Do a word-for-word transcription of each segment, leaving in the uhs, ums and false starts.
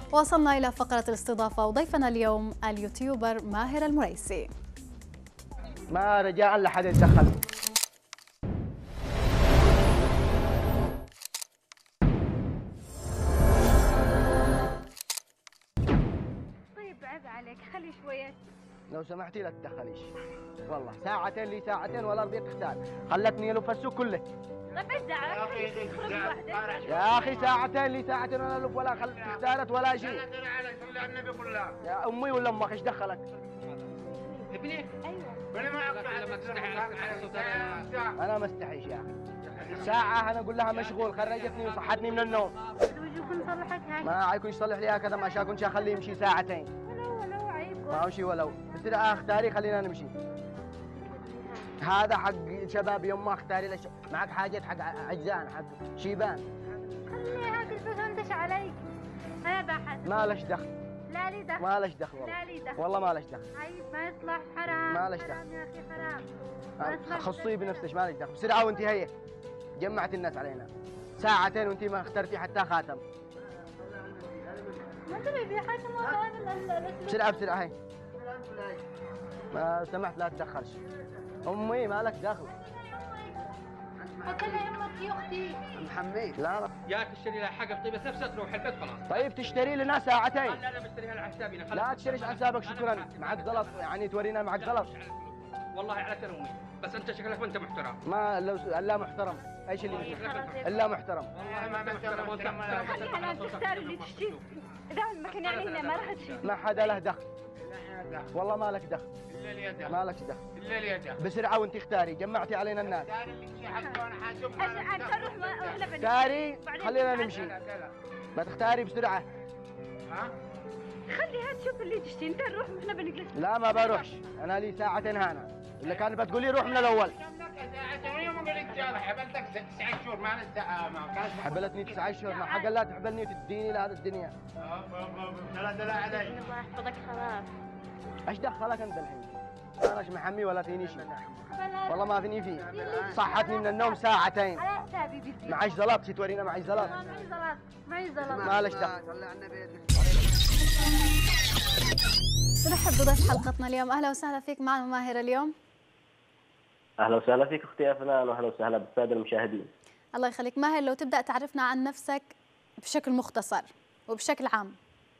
وصلنا إلى فقرة الاستضافة وضيفنا اليوم اليوتيوبر ماهر المريسي. ما رجاء لحد يتدخل. طيب عيب عليك، خلي شوية لو سمحتي لا تتدخليش، والله ساعتين لي ساعتين ولا رضيت تختار، خلتني الف السوق كله. طيب ايش دعوة؟ خليك تخرج لوحدك. يا اخي ساعتين لي ساعتين ولا الف ولا خل اختارت ولا شيء. لا تدري عليك صلي على النبي كلها. يا امي ولا امك ايش دخلك؟ ابني ايوه انا ما اقطع لما تستحي انا ما استحيش يا اخي. ساعة انا اقول لها مشغول، خرجتني وصحتني من النوم. وجوكم نصلحك هاي. ما عايكون يصلح لي هكذا، ما شاكون اخليه يمشي ساعتين. ولو ولو عيب. ما هو شيء ولو، بس لا اختاري خلينا نمشي. هذا حق شباب يما اختاري لش... معك حاجة حق عجزان حق شيبان. خلي هاك الفلوس انتش عليك. انا بحث. ما لش دخل. لا لي دخل. ما لش دخل والله. لا لي دخل. والله ما لش دخل. عيب ما يصلح، حرام. ما لش حرام دخل. يا اخي حرام. ما يصلح. خصيه بنفسك، ما لش دخل. بسرعة وانت هي جمعت الناس علينا ساعتين وانت ما اخترتي حتى خاتم. ما تبي في حاجة ما كان. بسرعة بسرعة هي. ما سمحت لا تدخلش. امي ما لك دخل. فكلها امك يا اختي. محميد لا لا. يا تشتري لها حاجه طيب بس نفسها تروح البيت خلاص. طيب تشتري لنا ساعتين. لا انا بشتريها على حسابي. لا تشتريش على حسابك، شكرا. معك غلط يعني تورينا معك غلط. والله على كرمي، بس انت شكلك وانت محترم. ما لو الا محترم. ايش اللي الا محترم؟ والله ما محترم وانت خليها لا تختار اللي تشتي. اذا المكان يعني هنا ما راح تشتي. ما حدا له دخل. والله ما لك دخل. الا اليد ما لك دخل. الا اليد. بسرعه وانت اختاري، جمعتي علينا الناس. عشان تروح ما احنا بنمشي. اختاري بعدين خلينا تتعلم. نمشي. ما تختاري بسرعه. ها؟ خليها تشوف اللي تشتي، انت نروح واحنا بنجلس. لا ما بروحش، انا لي ساعتين هنا. اللي كان بتقولي روح من الاول. حبلتك تسعة شهور ما نستحى ما كانت حبلتني تسعة اشهر، ما حق لا تحبلني وتديني لهذا الدنيا. لا لا علي. الله يحفظك خلاص. ايش دخلك انت الحين؟ انا مش محمي ولا فيني شيء. والله ما فيني فيه. صحتني من النوم ساعتين. على حسابي بدي. معيش زلط، شي تورينا معيش زلط. معي زلط، معي زلط. ما لش دخل. نرحب بضيف حلقتنا اليوم. أهلا وسهلا فيك معنا ماهر اليوم. اهلا وسهلا فيك اختي افنان، واهلا وسهلا بالساده المشاهدين. الله يخليك. ماهر لو تبدأ تعرفنا عن نفسك بشكل مختصر وبشكل عام.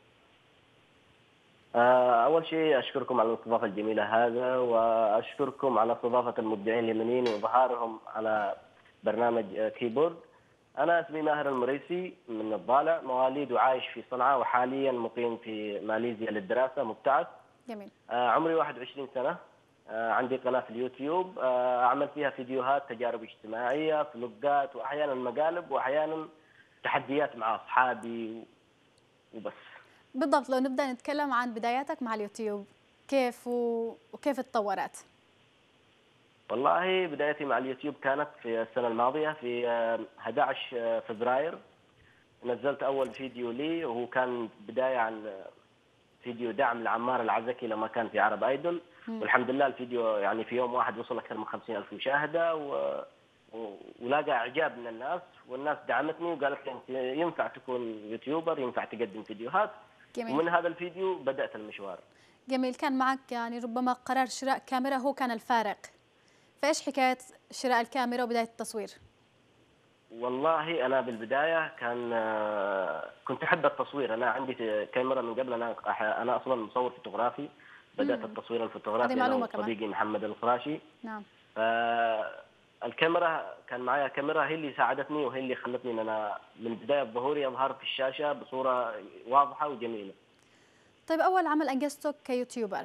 اول شيء اشكركم على الاستضافه الجميله هذا، واشكركم على استضافه المبدعين اليمنيين واظهارهم على برنامج كيبورد. انا اسمي ماهر المريسي من الضالع، مواليد وعايش في صنعاء، وحاليا مقيم في ماليزيا للدراسه، مبتعث. جميل. عمري واحد وعشرين سنه. عندي قناه في اليوتيوب اعمل فيها فيديوهات تجارب اجتماعيه، فلوجات، واحيانا مقالب، واحيانا تحديات مع اصحابي وبس. بالضبط. لو نبدأ نتكلم عن بداياتك مع اليوتيوب، كيف و... وكيف تطورت؟ والله بدايتي مع اليوتيوب كانت في السنة الماضية في أحد عشر فبراير. نزلت أول فيديو لي، وهو كان بداية عن فيديو دعم لعمار العزكي لما كان في عرب ايدول. والحمد لله الفيديو يعني في يوم واحد وصل أكثر من خمسين ألف مشاهدة، و... ولاقى إعجاب من الناس، والناس دعمتني وقالت لي أنت ينفع تكون يوتيوبر، ينفع تقدم فيديوهات. جميل. ومن هذا الفيديو بدأت المشوار. جميل. كان معك يعني ربما قرار شراء كاميرا هو كان الفارق، فإيش حكاية شراء الكاميرا وبداية التصوير؟ والله أنا بالبداية كان كنت أحب التصوير. أنا عندي كاميرا من قبل، أنا أنا أصلا مصور فوتوغرافي. بدأت التصوير الفوتوغرافي أنا وصديقي محمد القراشي. نعم. الكاميرا كان معايا كاميرا، هي اللي ساعدتني وهي اللي خلتني ان انا من بدايه ظهوري اظهر في الشاشه بصوره واضحه وجميله. طيب اول عمل انجزته كيوتيوبر؟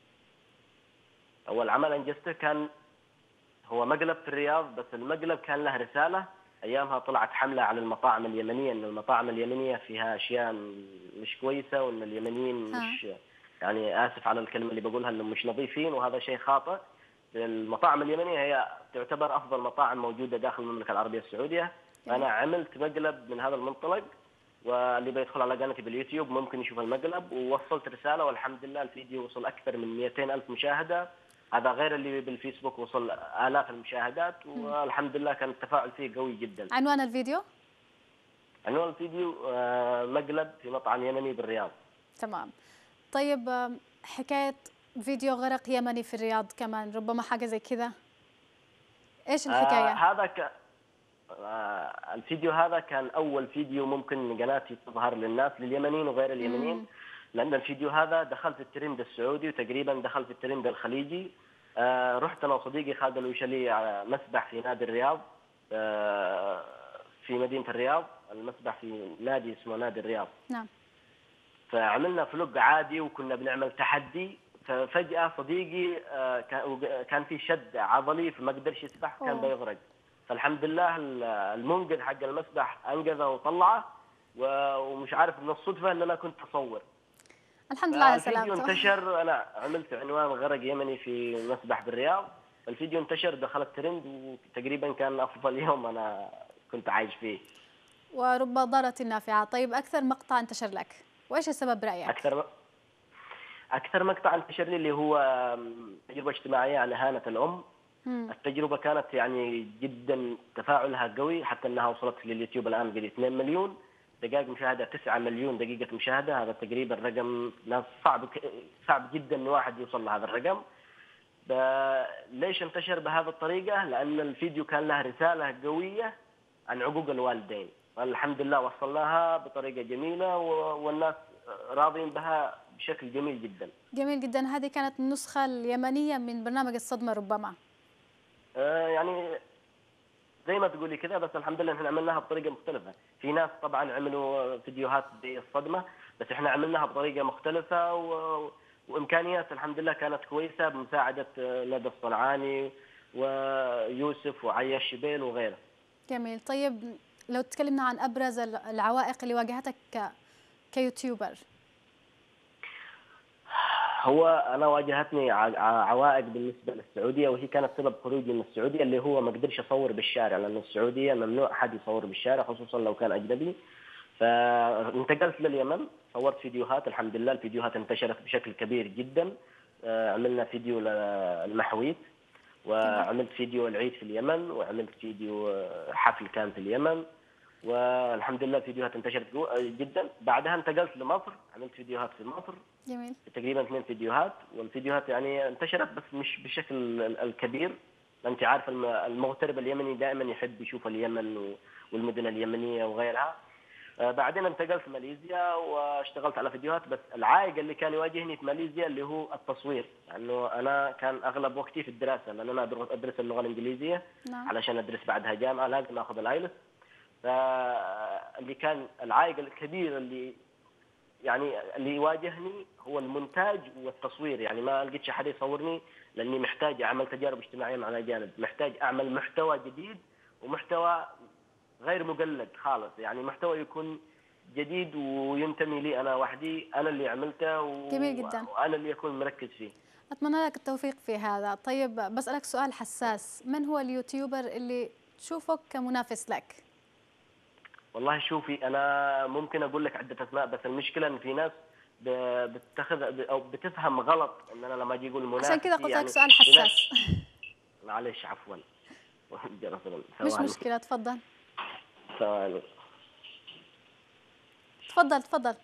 اول عمل انجزته كان هو مقلب في الرياض، بس المقلب كان له رساله. ايامها طلعت حمله على المطاعم اليمنيه ان المطاعم اليمنيه فيها اشياء مش كويسه، وان اليمنيين ها. مش يعني اسف على الكلمه اللي بقولها انهم مش نظيفين، وهذا شيء خاطئ. المطاعم اليمنيه هي تعتبر افضل مطاعم موجوده داخل المملكه العربيه السعوديه. انا عملت مقلب من هذا المنطلق، واللي بيدخل على قناتي باليوتيوب ممكن يشوف المقلب، ووصلت رساله والحمد لله الفيديو وصل اكثر من مئتين ألف مشاهده. هذا غير اللي بالفيسبوك وصل آلاف المشاهدات، والحمد لله كان التفاعل فيه قوي جدا. عنوان الفيديو؟ عنوان الفيديو آه، مقلب في مطعم يمني بالرياض. تمام. طيب آم، حكاية فيديو غرق يمني في الرياض كمان، ربما حاجة زي كذا، إيش آه، الحكاية؟ هذا ك... آه، الفيديو هذا كان أول فيديو ممكن قناتي تظهر للناس، لليمنيين وغير اليمنيين. مم. لأن الفيديو هذا دخل في الترند السعودي وتقريبا دخل في الترند الخليجي. آه، رحت أنا وصديقي خالد الوشلي على مسبح في نادي الرياض، آه، في مدينة الرياض، المسبح في نادي اسمه نادي الرياض. نعم. فعملنا فلوق عادي وكنا بنعمل تحدي. ففجأة صديقي آه، كان في شد عضلي فما قدرش يسبح، كان أوه. بيغرق. فالحمد لله المنقذ حق المسبح انقذه وطلعه، ومش عارف من الصدفه ان انا كنت اصور. الحمد لله على الفيديو سلامته. انتشر، انا عملت عنوان غرق يمني في مسبح بالرياض. الفيديو انتشر دخل الترند وتقريبا كان افضل يوم انا كنت عايش فيه. ورب ضارة نافعة. طيب أكثر مقطع انتشر لك وإيش السبب برأيك؟ اكثر اكثر مقطع انتشر لي اللي هو تجربه اجتماعيه عن اهانه الام. مم. التجربه كانت يعني جدا تفاعلها قوي، حتى انها وصلت لليوتيوب الان قد اثنين مليون دقائق مشاهده، تسعة مليون دقيقه مشاهده. هذا تقريبا رقم ناس صعب صعب جدا ان واحد يوصل لهذا الرقم. ليش انتشر بهذه الطريقه؟ لان الفيديو كان له رساله قويه عن عقوق الوالدين، والحمد لله وصلناها بطريقه جميله والناس راضين بها بشكل جميل جدا. جميل جدا. هذه كانت النسخة اليمنية من برنامج الصدمة ربما. آه يعني زي ما تقولي كذا، بس الحمد لله احنا عملناها بطريقه مختلفه. في ناس طبعا عملوا فيديوهات بالصدمه، بس احنا عملناها بطريقه مختلفه و... وامكانيات الحمد لله كانت كويسه بمساعده ندى الصنعاني ويوسف وعياش شبيل وغيره. جميل. طيب لو تكلمنا عن ابرز العوائق اللي واجهتك ك... كيوتيوبر. هو انا واجهتني عوائق بالنسبه للسعوديه، وهي كانت سبب خروجي من السعوديه، اللي هو ما قدرش اصور بالشارع، لان السعوديه ممنوع حد يصور بالشارع خصوصا لو كان اجنبي. فانتقلت لليمن، صورت فيديوهات، الحمد لله الفيديوهات انتشرت بشكل كبير جدا. عملنا فيديو للمحويت، وعملت فيديو العيد في اليمن، وعملت فيديو حفل كان في اليمن، والحمد لله الفيديوهات انتشرت جدا. بعدها انتقلت لمصر، عملت فيديوهات في مصر. جميل. تقريبا اثنين فيديوهات، والفيديوهات يعني انتشرت بس مش بشكل الكبير. انت عارف المغترب اليمني دائما يحب يشوف اليمن والمدن اليمنيه وغيرها. بعدين انتقلت ماليزيا واشتغلت على فيديوهات. بس العائق اللي كان يواجهني في ماليزيا اللي هو التصوير، لانه يعني انا كان اغلب وقتي في الدراسه، لان انا ادرس اللغه الانجليزيه. نعم. علشان ادرس بعدها جامعه لازم اخذ الايلتس. فاللي كان العائق الكبير اللي يعني اللي يواجهني هو المونتاج والتصوير. يعني ما لقيتش احد يصورني، لاني محتاج اعمل تجارب اجتماعيه مع الاجانب، محتاج اعمل محتوى جديد ومحتوى غير مقلد خالص، يعني محتوى يكون جديد وينتمي لي انا وحدي، انا اللي عملته و... جميل جدا. وانا اللي اكون مركز فيه. اتمنى لك التوفيق في هذا. طيب بسألك سؤال حساس، من هو اليوتيوبر اللي تشوفه كمنافس لك؟ والله شوفي، انا ممكن اقول لك عده اسماء، بس المشكله ان في ناس بتتخذ او بتفهم غلط ان انا لما اجي اقول منافس عشان كذا قلت يعني لك سؤال حساس. معلش عفوا. مش مشكله، تفضل. ثواني. تفضل تفضل.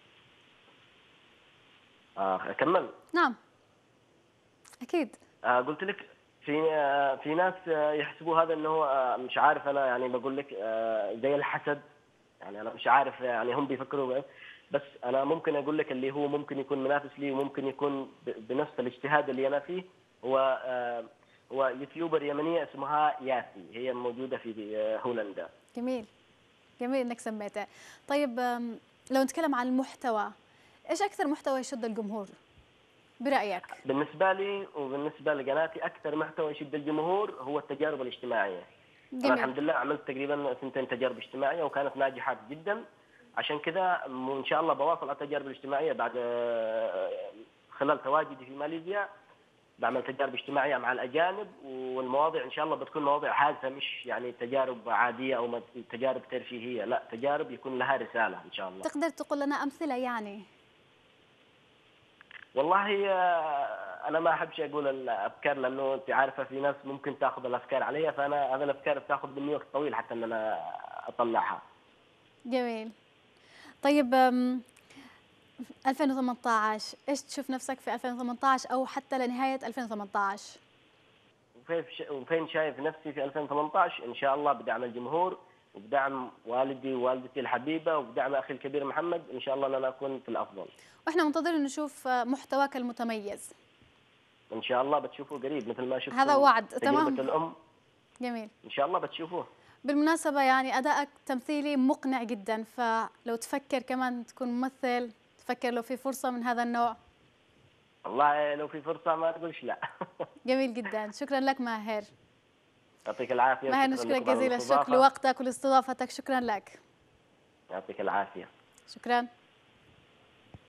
اه اكمل؟ نعم اكيد. آه قلت لك في آه في ناس آه يحسبوا هذا انه آه مش عارف، انا يعني بقول لك آه زي الحسد، يعني انا مش عارف يعني هم بيفكروا بس. بس انا ممكن اقول لك اللي هو ممكن يكون منافس لي وممكن يكون بنفس الاجتهاد اللي انا فيه. هو آه هو يوتيوبر يمنيه اسمها ياسي، هي موجوده في آه هولندا. جميل جميل انك سميته. طيب لو نتكلم عن المحتوى، ايش اكثر محتوى يشد الجمهور برايك؟ بالنسبه لي وبالنسبه لقناتي اكثر محتوى يشد الجمهور هو التجارب الاجتماعيه. جميل. انا الحمد لله عملت تقريبا سنتين تجارب اجتماعيه وكانت ناجحه جدا، عشان كذا ان شاء الله بواصل على التجارب الاجتماعيه. بعد خلال تواجدي في ماليزيا بعمل تجارب اجتماعيه مع الاجانب، والمواضيع ان شاء الله بتكون مواضيع هادفه، مش يعني تجارب عاديه او تجارب ترفيهيه، لا تجارب يكون لها رساله ان شاء الله. تقدر تقول لنا امثله يعني؟ والله انا ما احبش اقول الافكار، لانه انت عارفه في ناس ممكن تاخذ الافكار عليها، فانا هذه الافكار بتاخذ مني وقت طويل حتى ان انا اطلعها. جميل. طيب أم، ألفين وثمانية عشر ايش تشوف نفسك في ألفين وثمانية عشر او حتى لنهايه ألفين وثمانية عشر؟ وكيف وفين شايف نفسي في ألفين وثمانية عشر؟ ان شاء الله بدعم الجمهور وبدعم والدي ووالدتي الحبيبه وبدعم اخي الكبير محمد، ان شاء الله ان انا اكون في الافضل. واحنا منتظرين نشوف محتواك المتميز. ان شاء الله بتشوفوه قريب مثل ما شفتوا هذا وعد. تجربة تمام. الام. جميل. ان شاء الله بتشوفوه. بالمناسبة يعني أدائك تمثيلي مقنع جدا، فلو تفكر كمان تكون ممثل، تفكر لو في فرصة من هذا النوع؟ والله لو في فرصه ما تقولش لا. جميل جدا. شكرا لك ماهر. يعطيك العافيه. ماهر وشكراً نشكرك لكم على جزيل الشكر الاستضافة. لوقتك ولاستضافتك. شكرا لك. يعطيك العافيه. شكرا.